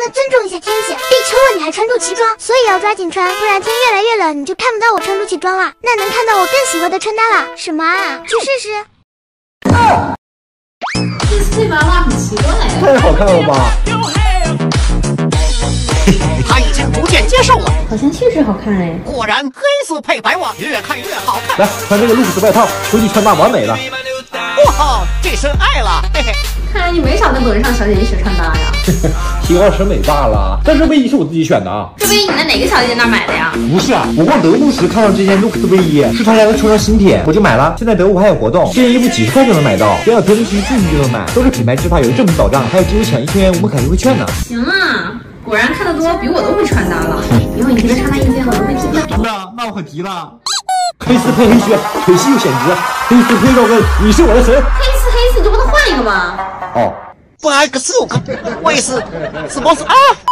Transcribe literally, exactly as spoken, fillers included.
尊重一下天气，立秋了你还穿肚脐装，所以要抓紧穿，不然天越来越冷，你就看不到我穿肚脐装了，那能看到我更喜欢的穿搭了。什么啊？去试试。 这这娃娃很奇怪， 太好看了吧？ 他已经逐渐接受了， 好像确实好看哎。 果然黑丝配白袜，越看越好看。 来，穿这个露丝外套，秋季穿搭完美了。 哇，这身爱了，嘿嘿。 看来你没少跟董事长小姐姐学穿搭呀。 提高审美罢了。但是卫衣是我自己选的啊。 这卫衣你在哪个小姐姐那儿买的呀？ 不是啊，我逛德物时看到这件 Lux 的卫衣，是他家的秋装新品，我就买了。现在德物还有活动，这件衣服几十块就能买到，只要德物群进去就能买，都是品牌执法，有正品保障，还有机会抢一千元我们凯优惠券呢。 行啊，果然看得多，比我都会穿搭了。以后你这个穿搭意见我都会听的。 真的？那我可急了。黑丝配黑靴，腿细又显直，黑丝配高跟，你是我的神。 黑丝黑丝，你就不能换一个吗？ 哦， 不，X 五个，我也是，什么是啊？